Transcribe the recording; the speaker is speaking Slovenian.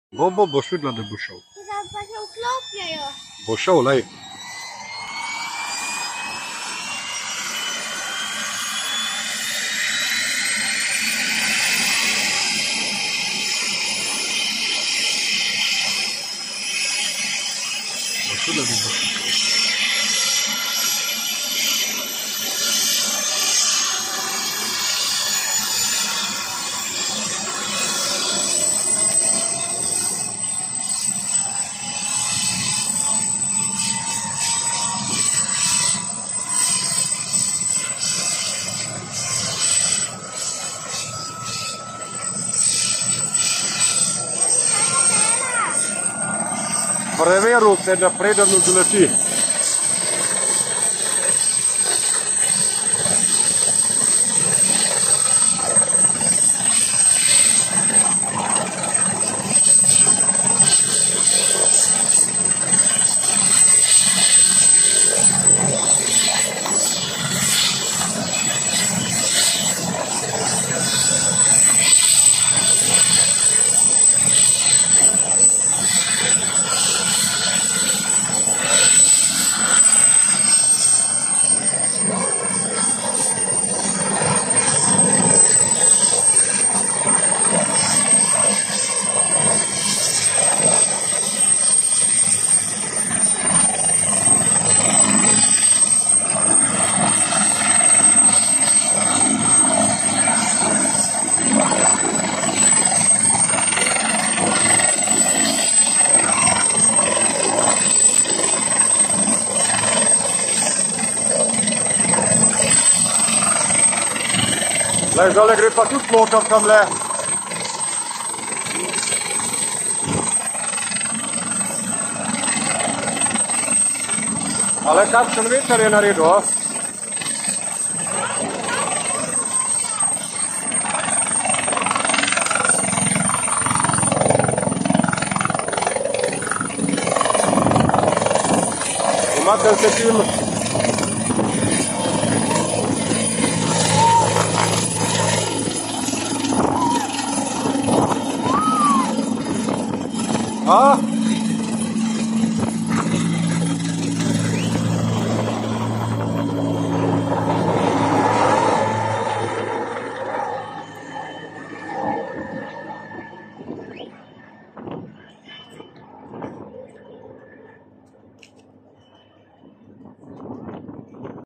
Bo švidla, da bo šel. Zdaj pa se vklopljajo. Bo šel, lej. Bo švidla, da bo šel. Preveril se, da preden doleti. Zdaj gre pa tudi motor tamle. Ale kakšen veter je naredil, a? Umaknem se tim. Ah!